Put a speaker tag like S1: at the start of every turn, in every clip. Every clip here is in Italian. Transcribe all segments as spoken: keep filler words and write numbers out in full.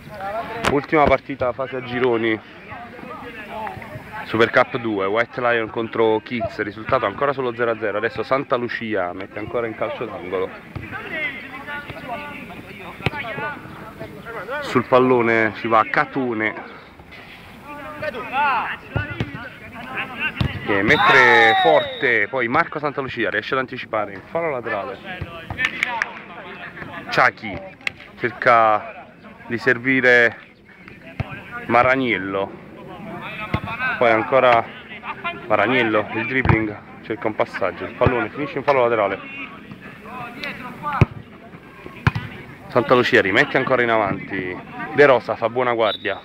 S1: Ultima partita fase a gironi, Super Cup due, White Lion contro Kids, risultato ancora solo zero a zero. Adesso Santa Lucia mette ancora in calcio d'angolo. Sul pallone ci va Catone, che mette forte, poi Marco Santa Lucia riesce ad anticipare in fallo laterale. Ciachi cerca di servire Maragnello, poi ancora Maragnello, il dribbling, cerca un passaggio, il pallone finisce in fallo laterale. Santa Lucia rimette ancora in avanti, De Rosa fa buona guardia,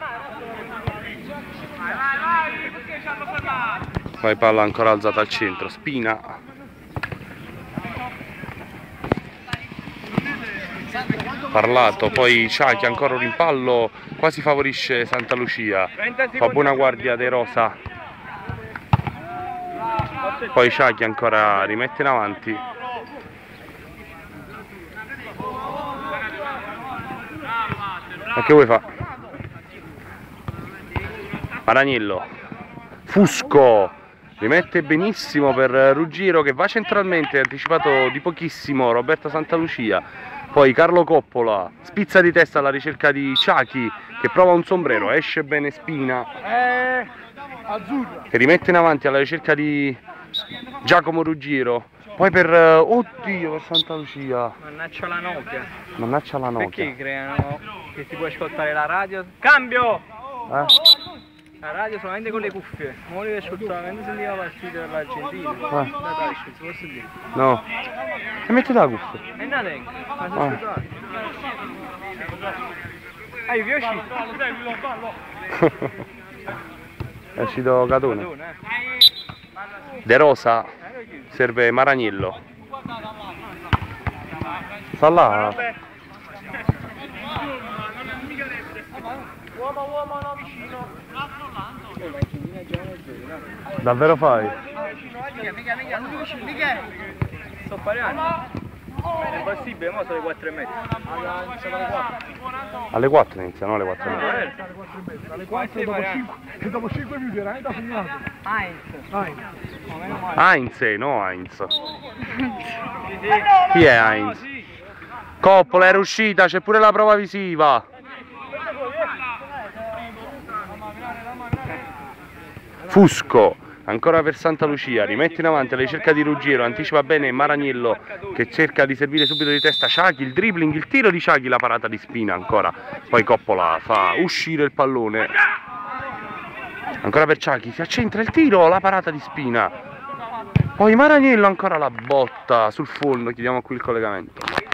S1: poi palla ancora alzata al centro, Spina, parlato, poi Ciachi ancora un rimpallo, quasi favorisce Santa Lucia, fa buona guardia De Rosa, poi Ciachi ancora rimette in avanti, ma che vuoi fa? Maragnello, Fusco rimette benissimo per Ruggiero che va centralmente, anticipato di pochissimo Roberto Santa Lucia. Poi Carlo Coppola spizza di testa alla ricerca di Ciachi che prova un sombrero, esce bene Spina che rimette in avanti alla ricerca di Giacomo Ruggiero. Poi per, oddio, per Santa Lucia.
S2: Mannaccia la Nokia.
S1: Mannaccia la Nokia.
S2: Perché creano che ti puoi ascoltare la radio? Cambio!
S1: Eh?
S2: La radio solamente con le cuffie. Non volevo ascoltare, mentre sentiva la partita dell'Argentina.
S1: Eh.
S2: Da dai, si può sentire.
S1: No. E metti la cuffia.
S2: E non è, ma si ascoltare. Ah, io vi è uscito.
S1: È uscito Catone. De Rosa serve Maragnello. Sta là.
S2: Uomo, uomo, no, vicino.
S1: Davvero fai?
S2: Mica, mica, mica, non vicino, mica. Sto parlando. È possibile, ma sono le quattro e mezza.
S1: Alle quattro iniziano, alle quattro e mezza.
S2: Alle quattro dopo cinque.
S3: E dopo cinque minuti veramente ha finito.
S2: Heinz.
S1: Heinz, no Heinz. Chi è Heinz? Coppola era uscita, c'è pure la prova visiva. Fusco, ancora per Santa Lucia, rimette in avanti alla ricerca di Ruggiero, anticipa bene Maragnello che cerca di servire subito di testa Ciachi, il dribbling, il tiro di Ciachi, la parata di Spina ancora, poi Coppola fa uscire il pallone, ancora per Ciachi, si accentra il tiro, la parata di Spina, poi Maragnello ancora la botta sul fondo, chiudiamo qui il collegamento.